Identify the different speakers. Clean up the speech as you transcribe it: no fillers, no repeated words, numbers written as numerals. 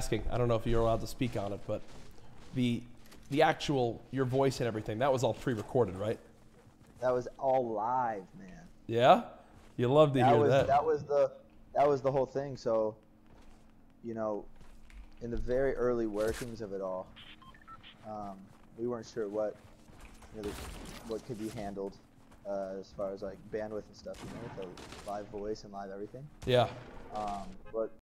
Speaker 1: asking. I don't know if you're allowed to speak on it, but the actual your voice and everything, that was all pre-recorded, right?
Speaker 2: That was all live, man.
Speaker 1: Yeah, you love to hear that.
Speaker 2: That was the whole thing. So, you know, in the very early workings of it all, we weren't sure what could be handled as far as like bandwidth and stuff, you know, with the live voice and live everything.
Speaker 1: Yeah.
Speaker 2: But